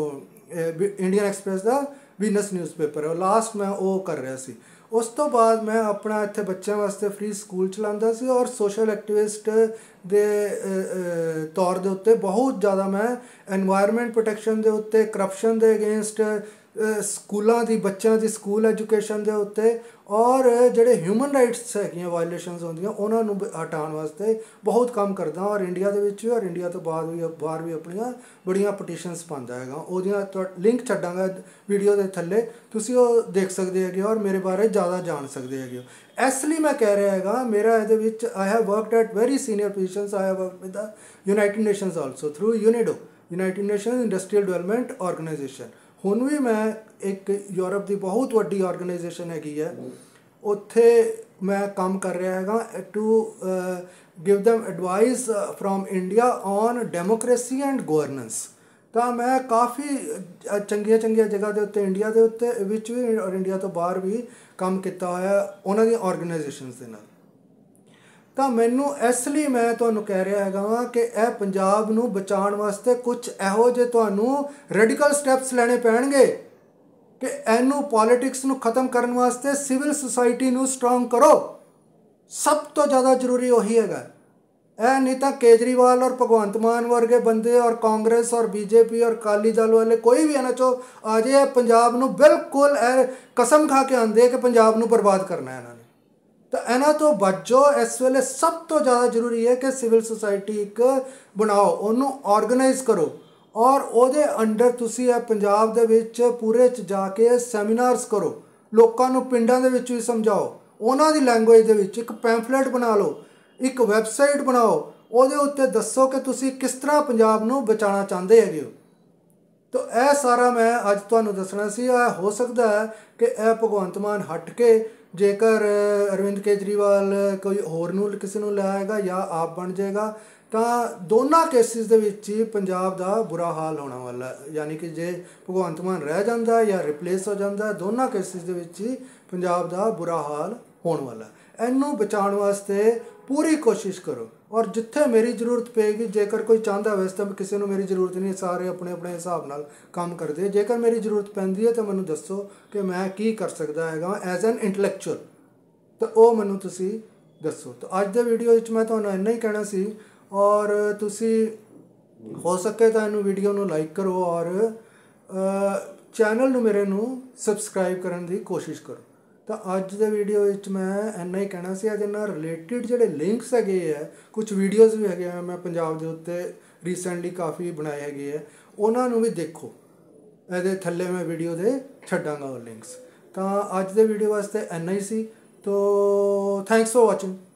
ਇੰਡੀਅਨ ਐਕਸਪ੍ਰੈਸ ਦਾ ਬਿਜ਼ਨਸ ਨਿਊਜ਼ਪੇਪਰ ਹੈ, ਲਾਸਟ ਮੈਂ ਉਹ ਕਰ ਰਿਹਾ ਸੀ। ਉਸ ਤੋਂ ਬਾਅਦ ਮੈਂ ਆਪਣਾ ਇੱਥੇ ਬੱਚਿਆਂ ਵਾਸਤੇ ਫ੍ਰੀ ਸਕੂਲ ਚਲਾਉਂਦਾ ਸੀ ਔਰ ਸੋਸ਼ਲ ਐਕਟੀਵਿਸਟ ਦੇ ਤੌਰ ਦੇ ਉੱਤੇ ਬਹੁਤ ਜ਼ਿਆਦਾ ਮੈਂ ਐਨਵਾਇਰਨਮੈਂਟ ਪ੍ਰੋਟੈਕਸ਼ਨ ਦੇ ਉੱਤੇ, ਕਰਪਸ਼ਨ ਦੇ ਅਗੇਂਸਟ, ਸਕੂਲਾਂ ਦੀ, ਬੱਚਿਆਂ ਦੀ ਸਕੂਲ ਐਜੂਕੇਸ਼ਨ ਦੇ ਉੱਤੇ ਔਰ ਜਿਹੜੇ ਹਿਊਮਨ ਰਾਈਟਸ ਹੈਗੀਆਂ ਵਾਇਲੇਸ਼ਨਸ ਹੁੰਦੀਆਂ ਉਹਨਾਂ ਨੂੰ ਹਟਾਉਣ ਵਾਸਤੇ ਬਹੁਤ ਕੰਮ ਕਰਦਾ ਔਰ ਇੰਡੀਆ ਦੇ ਵਿੱਚ ਵੀ ਔਰ ਇੰਡੀਆ ਤੋਂ ਬਾਅਦ ਵੀ ਬਾਹਰ ਵੀ ਆਪਣੀਆਂ ਬੜੀਆਂ ਪਟੀਸ਼ਨਸ ਪਾਉਂਦਾ ਹੈਗਾ। ਉਹਦੀਆਂ ਲਿੰਕ ਛੱਡਾਂਗਾ ਵੀਡੀਓ ਦੇ ਥੱਲੇ, ਤੁਸੀਂ ਉਹ ਦੇਖ ਸਕਦੇ ਹੈਗੇ ਔਰ ਮੇਰੇ ਬਾਰੇ ਜ਼ਿਆਦਾ ਜਾਣ ਸਕਦੇ ਹੈਗੇ ਹੋ। ਇਸ ਲਈ ਮੈਂ ਕਹਿ ਰਿਹਾ ਹੈਗਾ, ਮੇਰਾ ਇਹਦੇ ਵਿੱਚ I have worked at very senior positions. I have worked with the United Nations also through UNIDO, United Nations Industrial Development Organisation. ਹੁਣ ਵੀ ਮੈਂ ਇੱਕ ਯੂਰਪ ਦੀ ਬਹੁਤ ਵੱਡੀ ਆਰਗੇਨਾਈਜੇਸ਼ਨ ਹੈਗੀ ਹੈ, ਉੱਥੇ ਮੈਂ ਕੰਮ ਕਰ ਰਿਹਾ ਹੈਗਾ to give them advice from India on democracy and governance. ਤਾਂ ਮੈਂ ਕਾਫੀ ਚੰਗੀਆਂ ਚੰਗੀਆਂ ਜਗ੍ਹਾ ਦੇ ਉੱਤੇ ਇੰਡੀਆ ਦੇ ਉੱਤੇ ਵਿੱਚ ਵੀ ਔਰ ਇੰਡੀਆ ਤੋਂ ਬਾਹਰ ਵੀ ਕੰਮ ਕੀਤਾ ਹੋਇਆ ਉਹਨਾਂ ਦੀਆਂ ਆਰਗੇਨਾਈਜੇਸ਼ਨਸ ਦੇ ਨਾਲ। ਤਾਂ ਮੈਨੂੰ ਇਸ ਲਈ ਮੈਂ ਤੁਹਾਨੂੰ ਕਹਿ ਰਿਹਾ ਹੈਗਾ ਵਾਂ ਕਿ ਇਹ ਪੰਜਾਬ ਨੂੰ ਬਚਾਉਣ ਵਾਸਤੇ ਕੁਝ ਇਹੋ ਜਿਹੇ ਤੁਹਾਨੂੰ ਰੈਡੀਕਲ ਸਟੈਪਸ ਲੈਣੇ ਪੈਣਗੇ ਕਿ ਇਹਨੂੰ ਪੋਲੀਟਿਕਸ ਨੂੰ ਖ਼ਤਮ ਕਰਨ ਵਾਸਤੇ ਸਿਵਲ ਸੁਸਾਇਟੀ ਨੂੰ ਸਟਰੋਂਗ ਕਰੋ। ਸਭ ਤੋਂ ਜ਼ਿਆਦਾ ਜ਼ਰੂਰੀ ਉਹੀ ਹੈਗਾ। ਇਹ ਨਹੀਂ ਤਾਂ ਕੇਜਰੀਵਾਲ ਔਰ ਭਗਵੰਤ ਮਾਨ ਵਰਗੇ ਬੰਦੇ ਔਰ ਕਾਂਗਰਸ ਔਰ ਬੀਜੇਪੀ ਔਰ ਅਕਾਲੀ ਦਲ ਵਾਲੇ ਕੋਈ ਵੀ ਇਹਨਾਂ 'ਚੋਂ ਆ ਜਾਏ, ਪੰਜਾਬ ਨੂੰ ਬਿਲਕੁਲ ਇਹ ਕਸਮ ਖਾ ਕੇ ਆਉਂਦੇ ਕਿ ਪੰਜਾਬ ਨੂੰ ਬਰਬਾਦ ਕਰਨਾ ਇਹਨਾਂ ਨੇ। ਤਾਂ ਇਹਨਾਂ ਤੋਂ ਬਚੋ। ਇਸ ਵੇਲੇ ਸਭ ਤੋਂ ਜ਼ਿਆਦਾ ਜ਼ਰੂਰੀ ਹੈ ਕਿ ਸਿਵਲ ਸੁਸਾਇਟੀ ਇੱਕ ਬਣਾਓ, ਉਹਨੂੰ ਆਰਗੇਨਾਈਜ਼ ਕਰੋ ਔਰ ਉਹਦੇ ਅੰਡਰ ਤੁਸੀਂ ਇਹ ਪੰਜਾਬ ਦੇ ਵਿੱਚ ਪੂਰੇ 'ਚ ਜਾ ਕੇ ਸੈਮੀਨਾਰਸ ਕਰੋ, ਲੋਕਾਂ ਨੂੰ ਪਿੰਡਾਂ ਦੇ ਵਿੱਚ ਵੀ ਸਮਝਾਓ, ਉਹਨਾਂ ਦੀ ਲੈਂਗੁਏਜ ਦੇ ਵਿੱਚ ਇੱਕ ਪੈਂਫਲੇਟ ਬਣਾ ਲਓ, ਇੱਕ ਵੈਬਸਾਈਟ ਬਣਾਓ, ਉਹਦੇ ਉੱਤੇ ਦੱਸੋ ਕਿ ਤੁਸੀਂ ਕਿਸ ਤਰ੍ਹਾਂ ਪੰਜਾਬ ਨੂੰ ਬਚਾਉਣਾ ਚਾਹੁੰਦੇ ਹੈਗੇ ਹੋ। ਤਾਂ ਇਹ ਸਾਰਾ ਮੈਂ ਅੱਜ ਤੁਹਾਨੂੰ ਦੱਸਣਾ ਸੀ। ਇਹ ਹੋ ਸਕਦਾ ਹੈ ਕਿ ਇਹ ਭਗਵੰਤ ਮਾਨ ਹਟ ਕੇ ਜੇਕਰ ਅਰਵਿੰਦ ਕੇਜਰੀਵਾਲ ਕੋਈ ਹੋਰ ਨੂੰ ਕਿਸੇ ਨੂੰ ਲਿਆਏਗਾ ਜਾਂ ਆਪ ਬਣ ਜਾਏਗਾ, ਤਾਂ ਦੋਨਾਂ ਕੇਸਿਸ ਦੇ ਵਿੱਚ ਹੀ ਪੰਜਾਬ ਦਾ ਬੁਰਾ ਹਾਲ ਹੋਣਾ ਵਾਲਾ। ਯਾਨੀ ਕਿ ਜੇ ਭਗਵੰਤ ਮਾਨ ਰਹਿ ਜਾਂਦਾ ਜਾਂ ਰਿਪਲੇਸ ਹੋ ਜਾਂਦਾ, ਦੋਨਾਂ ਕੇਸਿਸ ਦੇ ਵਿੱਚ ਹੀ ਪੰਜਾਬ ਦਾ ਬੁਰਾ ਹਾਲ ਹੋਣ ਵਾਲਾ। ਇਹਨੂੰ ਬਚਾਉਣ ਵਾਸਤੇ ਪੂਰੀ ਕੋਸ਼ਿਸ਼ ਕਰੋ ਔਰ ਜਿੱਥੇ ਮੇਰੀ ਜ਼ਰੂਰਤ ਪਏਗੀ, ਜੇਕਰ ਕੋਈ ਚਾਹੁੰਦਾ ਵੈਸੇ ਤਾਂ ਕਿਸੇ ਨੂੰ ਮੇਰੀ ਜ਼ਰੂਰਤ ਨਹੀਂ, ਸਾਰੇ ਆਪਣੇ ਆਪਣੇ ਹਿਸਾਬ ਨਾਲ ਕੰਮ ਕਰਦੇ। ਜੇਕਰ ਮੇਰੀ ਜ਼ਰੂਰਤ ਪੈਂਦੀ ਹੈ ਤਾਂ ਮੈਨੂੰ ਦੱਸੋ ਕਿ ਮੈਂ ਕੀ ਕਰ ਸਕਦਾ ਹੈਗਾ ਐਜ਼ ਐਨ ਇੰਟਲੈਕਚੁਅਲ, ਤਾਂ ਉਹ ਮੈਨੂੰ ਤੁਸੀਂ ਦੱਸੋ। ਤਾਂ ਅੱਜ ਦੇ ਵੀਡੀਓ ਵਿੱਚ ਮੈਂ ਤੁਹਾਨੂੰ ਇੰਨਾ ਹੀ ਕਹਿਣਾ ਸੀ ਔਰ ਤੁਸੀਂ ਹੋ ਸਕੇ ਤਾਂ ਇਹਨੂੰ ਵੀਡੀਓ ਨੂੰ ਲਾਈਕ ਕਰੋ ਔਰ ਚੈਨਲ ਨੂੰ ਮੇਰੇ ਨੂੰ ਸਬਸਕ੍ਰਾਈਬ ਕਰਨ ਦੀ ਕੋਸ਼ਿਸ਼ ਕਰੋ। ਤਾਂ ਅੱਜ ਦੇ ਵੀਡੀਓ ਵਿੱਚ ਮੈਂ ਇੰਨਾ ਹੀ ਕਹਿਣਾ ਸੀ। ਇਹਦੇ ਨਾਲ ਰਿਲੇਟਿਡ ਜਿਹੜੇ ਲਿੰਕਸ ਹੈਗੇ ਹੈ, ਕੁਝ ਵੀਡੀਓਜ਼ ਵੀ ਹੈਗੇ ਆ ਮੈਂ ਪੰਜਾਬ ਦੇ ਉੱਤੇ ਰੀਸੈਂਟਲੀ ਕਾਫੀ ਬਣਾਏ ਹੈਗੇ ਹੈ, ਉਹਨਾਂ ਨੂੰ ਵੀ ਦੇਖੋ। ਇਹਦੇ ਥੱਲੇ ਮੈਂ ਵੀਡੀਓ ਦੇ ਛੱਡਾਂਗਾ ਉਹ ਲਿੰਕਸ। ਤਾਂ ਅੱਜ ਦੇ ਵੀਡੀਓ ਵਾਸਤੇ ਇੰਨਾ ਹੀ ਸੀ। ਤੋ ਥੈਂਕਸ ਫॉर ਵਾਚਿੰਗ।